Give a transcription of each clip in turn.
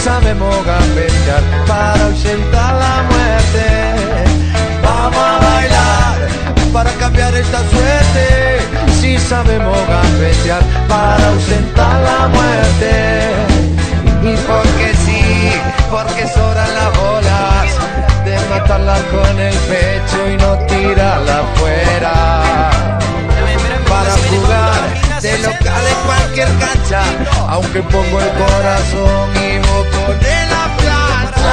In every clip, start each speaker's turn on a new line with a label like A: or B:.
A: sabemos gambetear para ahuyentar la muerte. Vamos a bailar para cambiar esta suerte. Si sabemos gambetear para ahuyentar la muerte. Y porque sí, porque sobran las bolas de matarla con el pecho y no tirarla afuera. Para jugar de local en cualquier cancha, aunque pongo el corazón y vos ponés la plancha.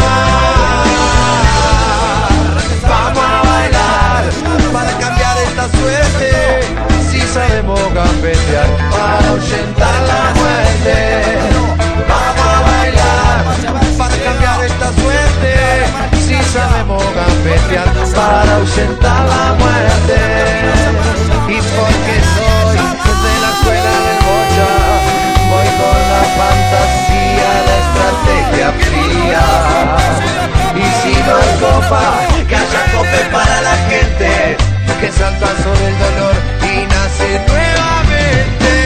A: Vamos a bailar para cambiar esta suerte. Si sabemos gambetear para ahuyentar la muerte. Vamos a bailar para cambiar esta suerte. Si sabemos gambetear para ahuyentar la muerte. Y porque soy de la escuela del bocha, voy con la fantasía, la estrategia fría. Y si no hay copa, que haya cope para la gente, que salta sobre el dolor y nace nuevamente.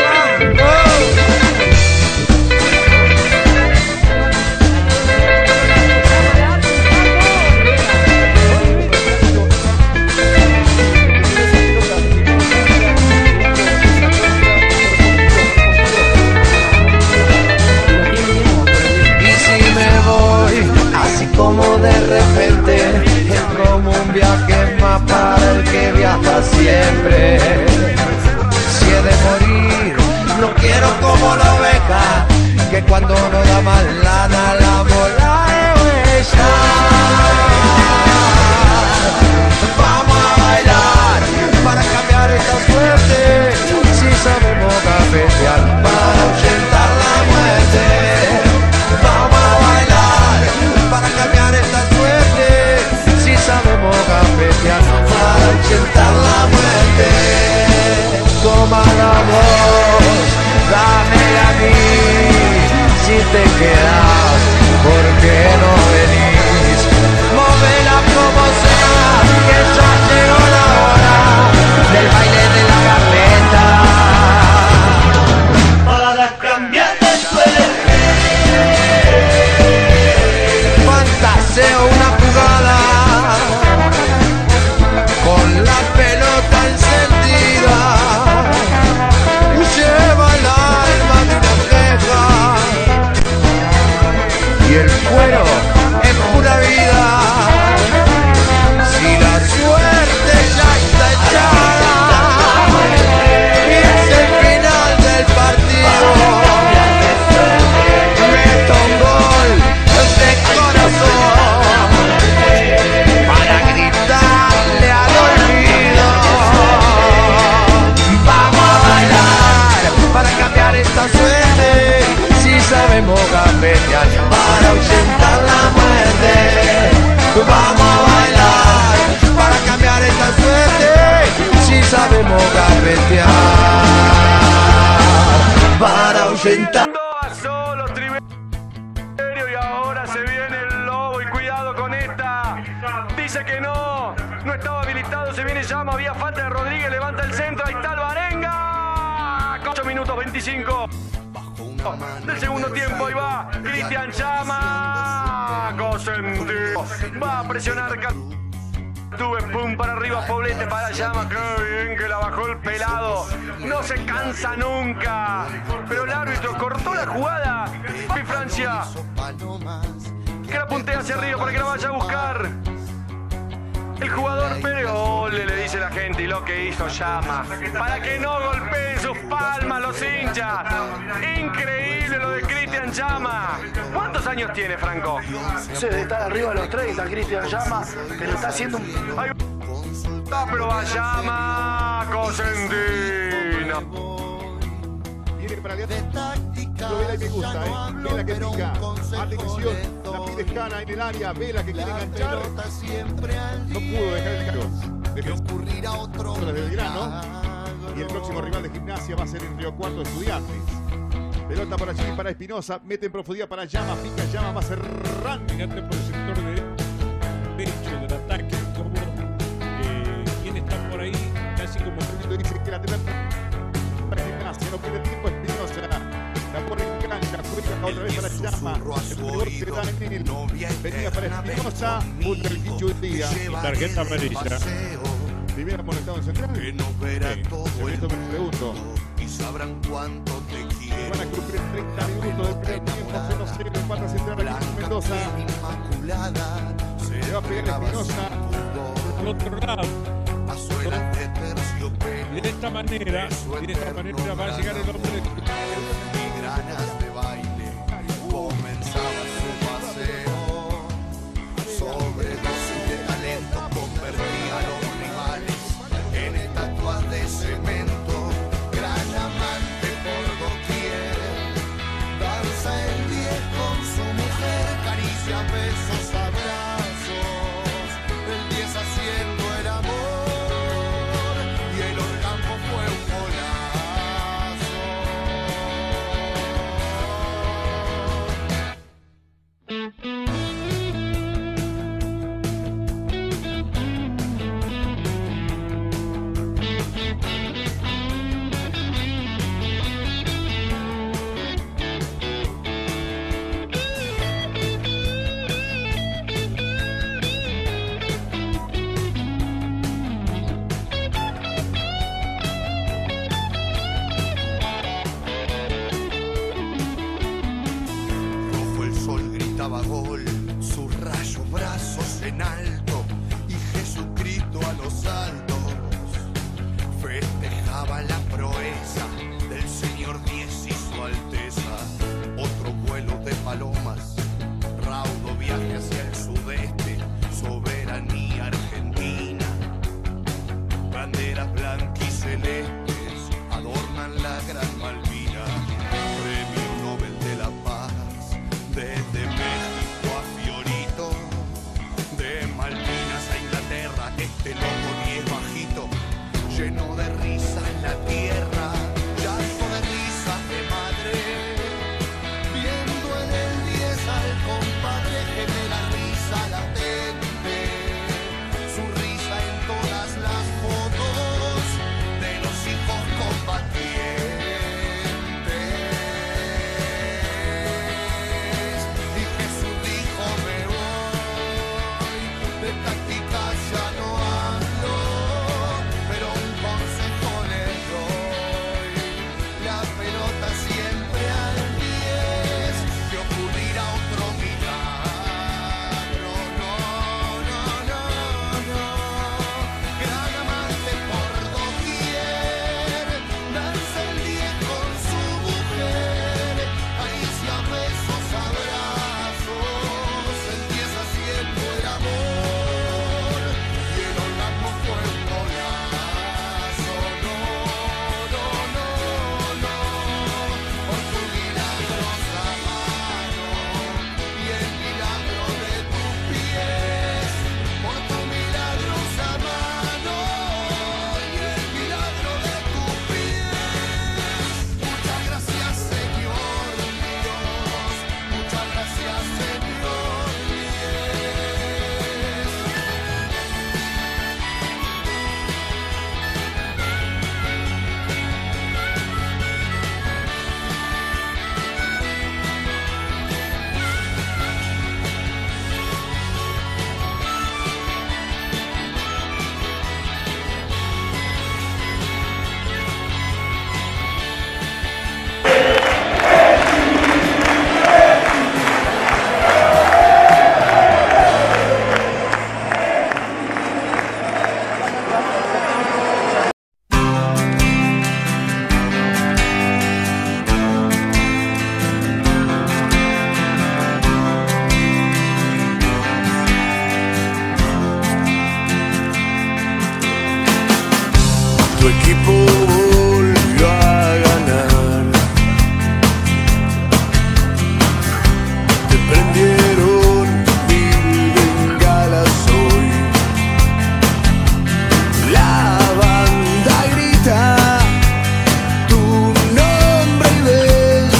A: Como de repente es como un viaje más para el que viaja siempre. Si he de morir, no quiero como la oveja, que cuando no da más lana la bola de huella. Vamos a bailar para cambiar esta suerte. Si sabemos gambetear para ahuyentar la muerte. Vamos a bailar para cambiar esta suerte. Si sabemos gambetear para ahuyentar la muerte. Toma la voz, dámela a mí. Si te quedas, ¿por qué no venís? Móvela como sea, que ya llegó la hora del baile de la carpeta. Para cambiar de suerte. Fantaseo una jugada con la pelota encendida. Lleva el alma de una queja y el cuero es pura vida. Si la suerte ya está echada y es el final del partido, meto un gol de corazón para gritarle al olvido. Vamos a bailar para cambiar esta suerte. Si sabemos gambetear para ahuyentar la muerte. Vamos a bailar para cambiar esta suerte. Si sabemos gambetear para ahuyentar.
B: Y ahora se viene el lobo y cuidado con esta. Dice que no estaba habilitado, se viene Llama, había falta de Rodríguez, levanta el centro, ahí está el Barenga. 8 minutos 25 del segundo tiempo, ahí va Cristian Llama. Cosentino va a presionar. Tuve pum para arriba, Poblete para Llama. Qué bien que la bajó el pelado. No se cansa nunca. Pero el árbitro cortó la jugada. Y Francia, que la puntea hacia arriba para que la vaya a buscar el jugador Pérez. Ole, le dice la gente, y lo que hizo Llama para que no golpeen sus palmas los hinchas. Increíble lo de Cristian Llama. ¿Cuántos años tiene, Franco?
C: Se debe estar arriba de los 30, Cristian Llama, pero está haciendo un...
B: Ahí va, pero va Llama, Cosentino.
D: Viene para lo Vela y me gusta, Vela que pica, atención, la pide Jana en el área, Vela que quiere enganchar, no pudo dejar el cargo, ocurrirá otro de Belgrano, y el próximo rival de Gimnasia va a ser en Río Cuarto, Estudiantes. Pelota para Chile, para Espinosa, mete en profundidad para Llama, pica Llama, va cerrando.
E: Fíjate por el sector derecho del ataque, como quien está por ahí, casi como...
D: Dice que la para Gimnasia, no pierde tiempo Espinosa, la pone en cancha, otra vez para Llama. El rebote da en él. Venía para Espinosa. Punta el Quichu Díaz.
E: Tarjeta amarilla.
D: Si hubiera molestado en central.
A: Que nos verá todo el
D: Eso me pregunto.
A: y sabrán cuánto te quiero.
D: Van a cumplir 30 minutos del primer tiempo. 1-0 empata central aquí en Mendoza.
A: Inmaculada,
D: Le va a pegar Espinosa.
E: Al otro lado.
A: a suelas de terciopelo.
E: De esta manera va a llegar el hombre.
A: Y granas de baile comenzaba su paseo. Sobredosis de talento convertía a los rivales en estatuas de cemento. Gran amante por doquier, danza el 10 con su mujer, caricia, besos, abrazos, el 10 haciendo el amor y el orgasmo fue un golazo. Rojo el sol gritaba gol, sus rayos brazos en alto y Jesucristo a los altos festejaba la proeza del Señor 10 y su Alteza. Otro vuelo de palomas, raudo viaje hacia el sudeste, soberanía argentina. Banderas blanquicelestes adornan la Gran Malvina. Premio Nobel de la Paz, desde México a Fiorito, de Malvinas a Inglaterra, este loco 10 bajito, lleno de risas la tierra, llanto de risas de madre, viendo en el 10 al compadre genera risa latente, su risa en todas las fotos de los hijos combatientes. Y Jesús dijo: me voy, de táctica ya no hablo, pero un consejo les doy: la pelota siempre al 10, que ocurrirá otro milagro. No, no, no, no, gran amante por doquier, danza el 10 con su mujer, caricia, besos, abrazos, el 10 haciendo el amor y el orgasmo fue un golazo. No, no, no, no, por tu milagrosa mano y el milagro de tus pies, por tu milagrosa mano y el milagro de tus pies. Muchas gracias, Señor Dios, muchas gracias, Señor 10. Tu equipo volvió a ganar, te prendieron mil bengalas hoy, la banda grita tu nombre y ves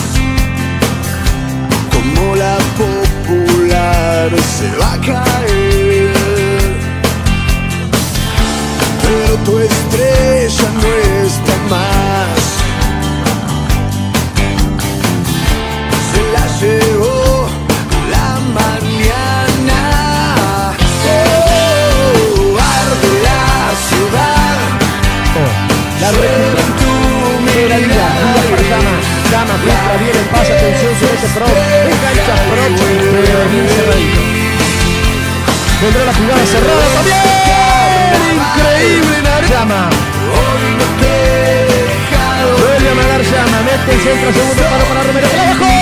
A: como la popular se va a caer, pero tu estrella no está más, se la llevó
F: Llama, filtra bien el pase, atención sobre este Pro. Engancha Pro, pero bien cerradito. Vendrá la jugada cerrada también. Increíble Llama. Vuelve a amagar Llama, mete el centro, segundo palo para Romero. ¡La dejó!